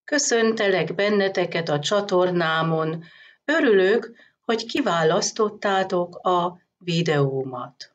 Köszöntelek benneteket a csatornámon. Örülök, hogy kiválasztottátok a videómat.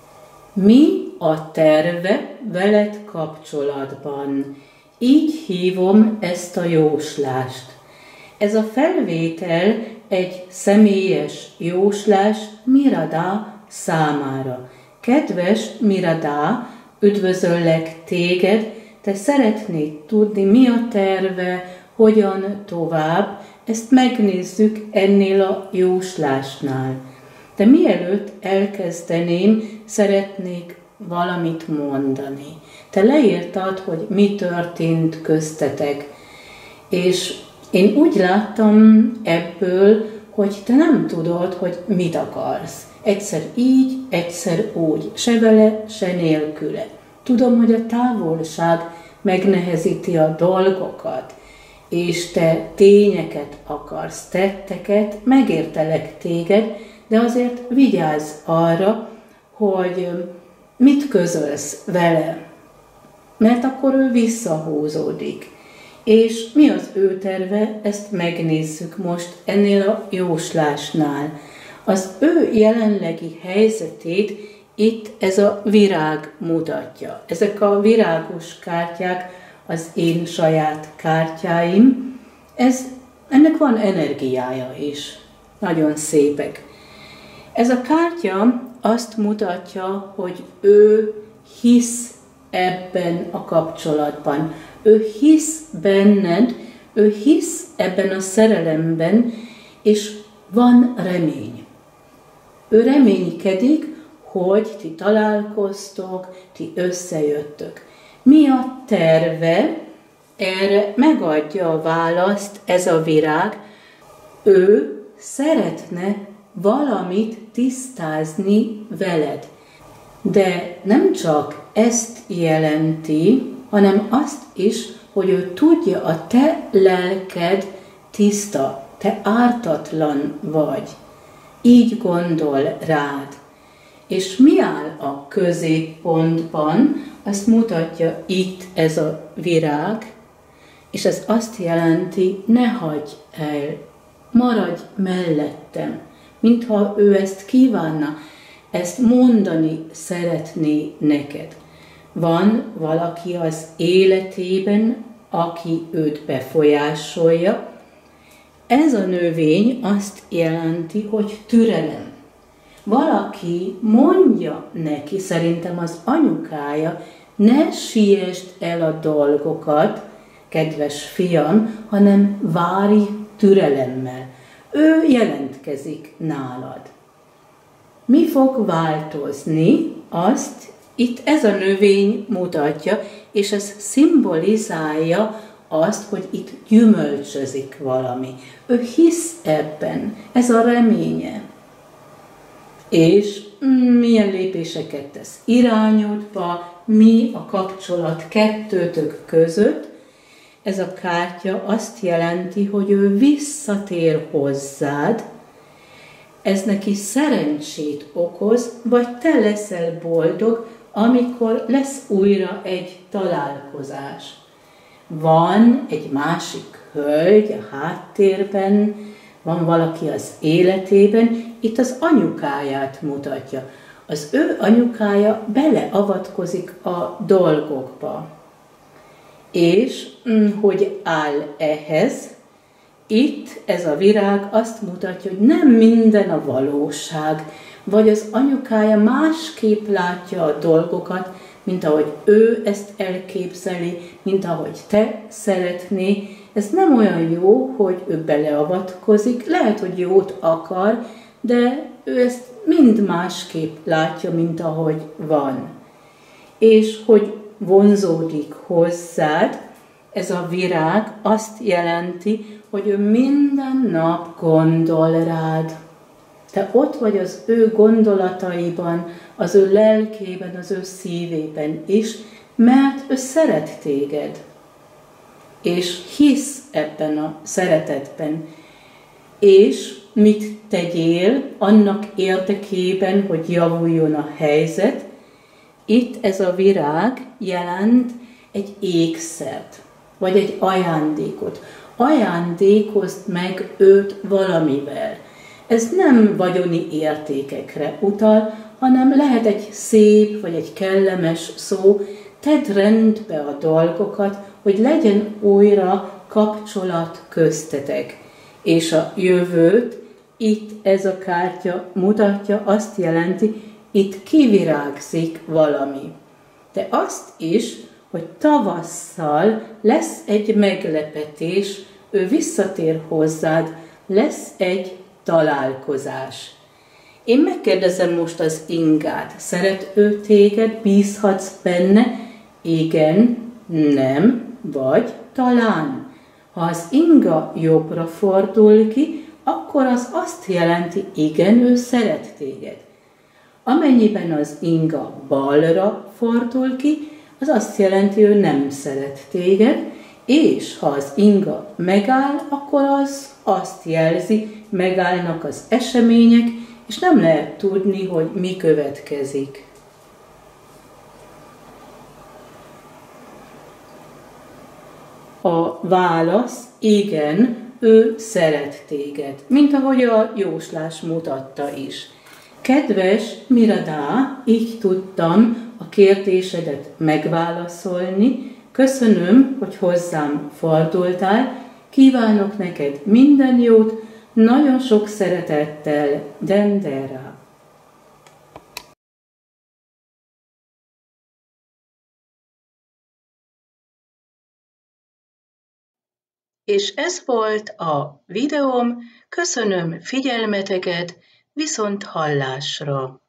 Mi a terve veled kapcsolatban? Így hívom ezt a jóslást. Ez a felvétel egy személyes jóslás Mirada számára. Kedves Mirada, üdvözöllek téged, te szeretnéd tudni, mi a terve, hogyan tovább, ezt megnézzük ennél a jóslásnál. De mielőtt elkezdeném, szeretnék valamit mondani. Te leírtad, hogy mi történt köztetek, és én úgy láttam ebből, hogy te nem tudod, hogy mit akarsz. Egyszer így, egyszer úgy, se vele, se nélküle. Tudom, hogy a távolság megnehezíti a dolgokat, és te tényeket akarsz, tetteket, megértelek téged, de azért vigyázz arra, hogy mit közölsz vele, mert akkor ő visszahúzódik. És mi az ő terve, ezt megnézzük most ennél a jóslásnál. Az ő jelenlegi helyzetét itt ez a virág mutatja. Ezek a virágos kártyák az én saját kártyáim. Ennek van energiája is. Nagyon szépek. Ez a kártya azt mutatja, hogy ő hisz ebben a kapcsolatban. Ő hisz benned, ő hisz ebben a szerelemben, és van remény. Ő reménykedik, hogy ti találkoztok, ti összejöttök. Mi a terve? Erre megadja a választ ez a virág. Ő szeretne valamit tisztázni veled. De nem csak ezt jelenti, hanem azt is, hogy ő tudja, a te lelked tiszta, te ártatlan vagy. Így gondol rád. És mi áll a középpontban, azt mutatja itt ez a virág, és ez azt jelenti, ne hagyj el, maradj mellettem, mintha ő ezt kívánna, ezt mondani szeretné neked. Van valaki az életében, aki őt befolyásolja. Ez a növény azt jelenti, hogy türelem. Valaki mondja neki, szerintem az anyukája, ne siessd el a dolgokat, kedves fiam, hanem várj türelemmel. Ő jelentkezik nálad. Mi fog változni, azt itt ez a növény mutatja, és ez szimbolizálja azt, hogy itt gyümölcsözik valami. Ő hisz ebben, ez a reménye. És milyen lépéseket tesz irányodba, mi a kapcsolat kettőtök között. Ez a kártya azt jelenti, hogy ő visszatér hozzád, ez neki szerencsét okoz, vagy te leszel boldog, amikor lesz újra egy találkozás. Van egy másik hölgy a háttérben, van valaki az életében, itt az anyukáját mutatja. Az ő anyukája beleavatkozik a dolgokba. És hogy áll ehhez? Itt ez a virág azt mutatja, hogy nem minden a valóság, vagy az anyukája másképp látja a dolgokat, mint ahogy ő ezt elképzeli, mint ahogy te szeretné. Ez nem olyan jó, hogy ő beleavatkozik, lehet, hogy jót akar, de ő ezt mind másképp látja, mint ahogy van. És hogy vonzódik hozzád, ez a virág azt jelenti, hogy ő minden nap gondol rád. Te ott vagy az ő gondolataiban, az ő lelkében, az ő szívében is, mert ő szeret téged. És hisz ebben a szeretetben. És mit tegyél annak érdekében, hogy javuljon a helyzet? Itt ez a virág jelent egy ékszert. vagy egy ajándékot. Ajándékozd meg őt valamivel. Ez nem vagyoni értékekre utal, hanem lehet egy szép vagy egy kellemes szó. Tedd rendbe a dolgokat, hogy legyen újra kapcsolat köztetek. És a jövőt itt ez a kártya mutatja, azt jelenti, itt kivirágzik valami. De azt is, hogy tavasszal lesz egy meglepetés, ő visszatér hozzád, lesz egy találkozás. Én megkérdezem most az Ingát, szeret ő téged, bízhatsz benne? Igen, nem, vagy talán. Ha az Inga jobbra fordul ki, akkor az azt jelenti, igen, ő szeret téged. Amennyiben az Inga balra fordul ki, az azt jelenti, ő nem szeret téged, és ha az Inga megáll, akkor az azt jelzi, megállnak az események, és nem lehet tudni, hogy mi következik. A válasz, igen, ő szeret téged, mint ahogy a jóslás mutatta is. Kedves Mirada, így tudtam a kérdésedet megválaszolni. Köszönöm, hogy hozzám fordultál. Kívánok neked minden jót, nagyon sok szeretettel, Dendera. És ez volt a videóm, köszönöm figyelmeteket, viszont hallásra!